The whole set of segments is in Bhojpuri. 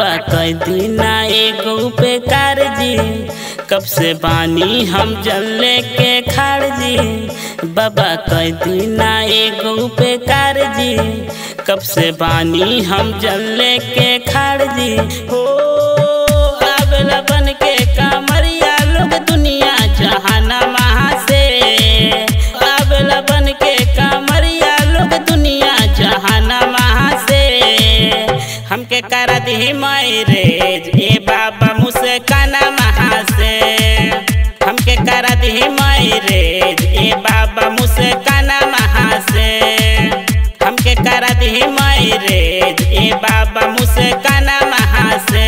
बाबा कह दीना एगो बेकार जी, कब से बानी हम जलने के खाड़ जी। बाबा कह दीना एगो बेकार जी, कब से बानी हम जलने के खाड़ जी। हो आवेला बन के कामरिया लोग दुनिया जहाना महा से, आवेला बन के कामरिया लोग दुनिया जहाना महा से। हमके करा दी मैरेज ए बाबा मुझसे काना महा से, हमके करा दी मैरेज ए बाबा मुझसे काना महा से, हमके करा दी मैरेज ए बाबा मुझसे काना महा से,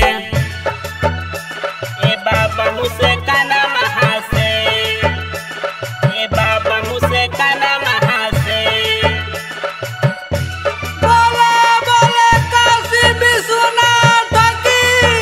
ए बाबा मुझसे काना महा से, ए बाबा मुझसे काना महा से। बोले बोले काशी विश्वनाथ की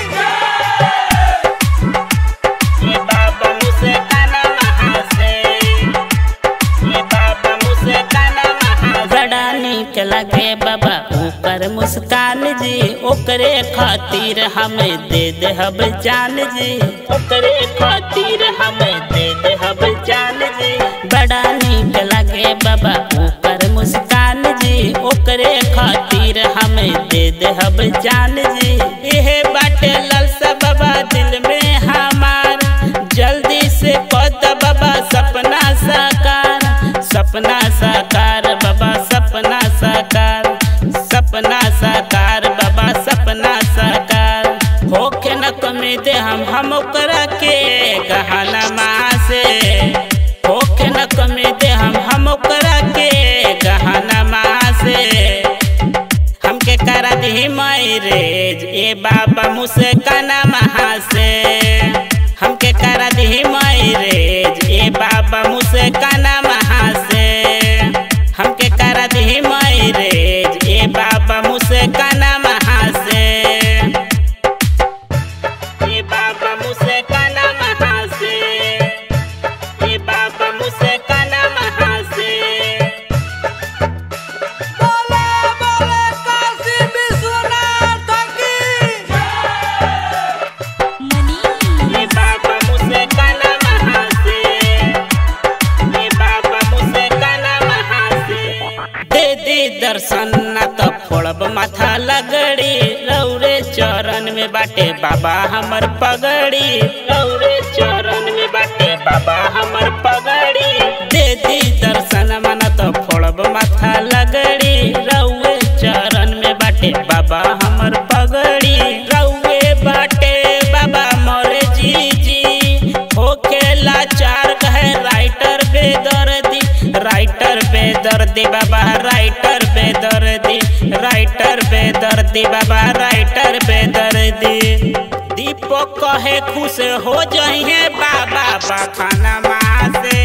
ये बाबा मुझसे काना महा से, ये बाबा मुझसे काना महा। बड़ा नीक लगे बाबा ऊपर मुस्कान जी, ओकरे खातिर हमें दे दे हब जान जी, ओकरे खातिर हमें दे दे हब जान जी। बड़ा नीक लगे बाबा ऊपर मुस्कान जी, ओकरे खातिर हमें दे दे हब जान जी। यह बाटे ललसा बाबा दिल में हमार, जल्दी से पद बाबा सपना साकार, सपना साकार बाबा सपना साकार, सपना साकार बाबा सपना साकार। होके न कमी दे हम ओकरा के गहना माँ से, होके न कमी दे हम ओकरा के गहना माँ से। हमके करा दी मैरेज ए बाबा मुझसे काना महा से, हमके करा दी मैरेज ए बाबा मुझसे काना महा से, हमके करा दी मैरेज ए बाबा मुझसे काना महा से, ए बाबा मुझसे काना महा से, ए बाबा मुझसे काना महा से। बोले बोले काशी विश्वनाथ की ये बाबा मुझसे काना महा से, ये बाबा मुझसे काना महा से। दे दे दर्शन न तो फोड़ब माथा लगड़ी, रौरे चरण में बाटे बाबा हमर पगड़ी, रौरे चरण में बाटे बाबा हमर पगड़ी। दे दे दर्शन मन तो फोड़ब माथा लगड़ी, रौरे चरण में बाटे बाबा हमर पगड़ी। रौरे बाटे बाबा मोरे जी होके लाचार कहे राइटर बेदर्दी, राइटर बेदर्दी बाबा राइटर बेदर्दी, राइटर बेदर्दी बाबा राइटर बेदर्दी। दीपक कहे खुश हो जाइए बाबा बखाना माँ से,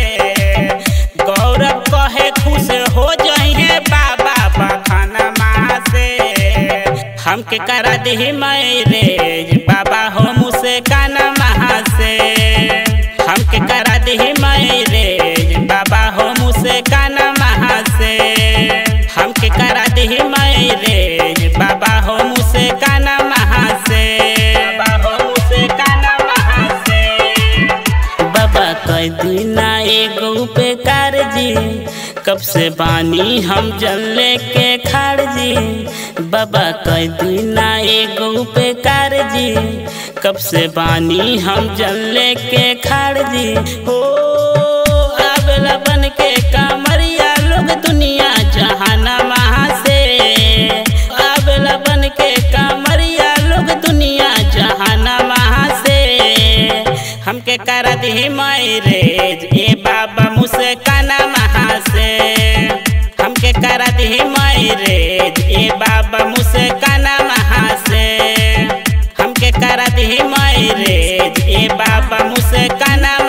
गौरव कहे खुश हो जाइए बाबा बखाना माँ से। हमके करा दी मैरेज बाबा हो मुझसे काना महा से, हमके करा दी मैरेज बाबा हो मुझसे काना महा से, हमके करा दी मैरेज बाबा हो मुझसे काना महा से, बाबा हो मुझसे काना महा से। बाबा कह दीना एगो बेकार जी, कब से बानी हम जलने के खाड़ जी। बाबा कह दीना एगो बेकार जी, कब से बानी हम जलने के खाड़ जी। हो आवेला बन के कामरिया लोग दुनिया जहाना महा से, आवेला बन के कामरिया लोग दुनिया जहाना महा से। हमके करा दी मैरेज ए बाबा मुझसे काना महा से, हमके करा दी मैरेज ए बाबा मुझसे काना महा से, हमके करा दी मैरेज ए बाबा मुझसे काना